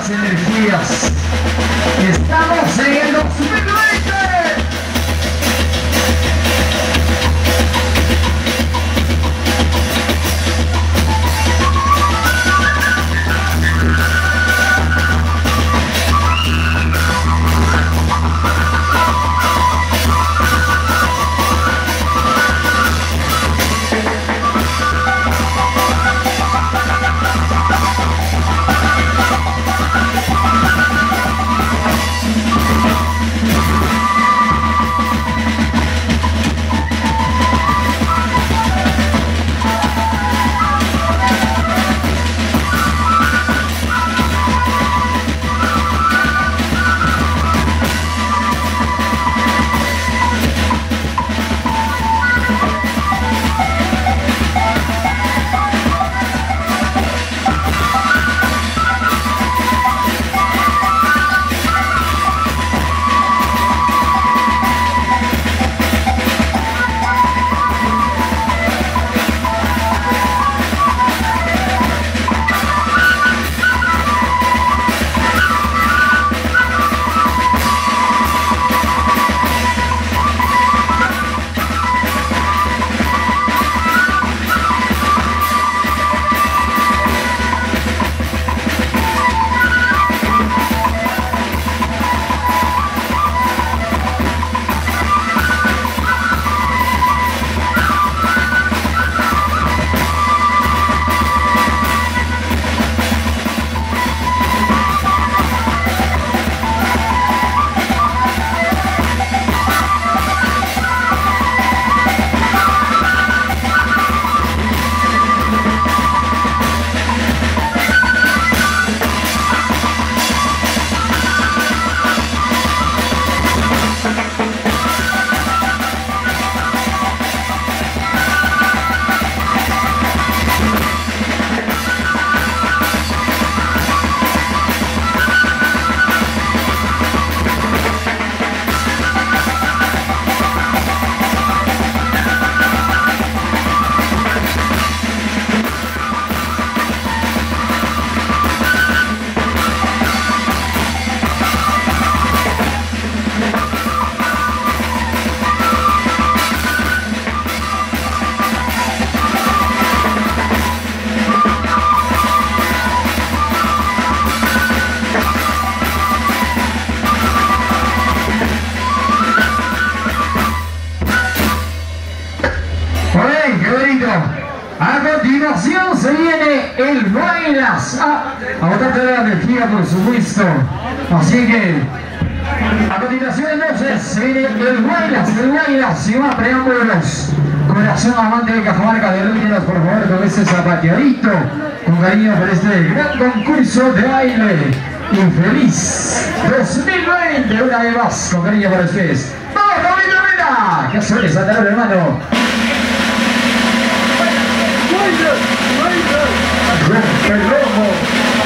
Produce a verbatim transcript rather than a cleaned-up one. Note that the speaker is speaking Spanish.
buenas energías. Estamos en el dos mil veinte. A continuación se viene el Bailas. Ah, a botar toda la energía, por supuesto. Así que, a continuación entonces, se viene el Bailas, el Bailas. Sin más preámbulos, corazón amante de Cajamarca, derrítenos por favor con ese zapateadito. Con cariño por este gran concurso de baile. Infeliz dos mil veinte, una vez más, con cariño para ustedes. ¡Vamos, Pablito Mena! ¡Qué suerte saltar, hermano! Rompe el rojo.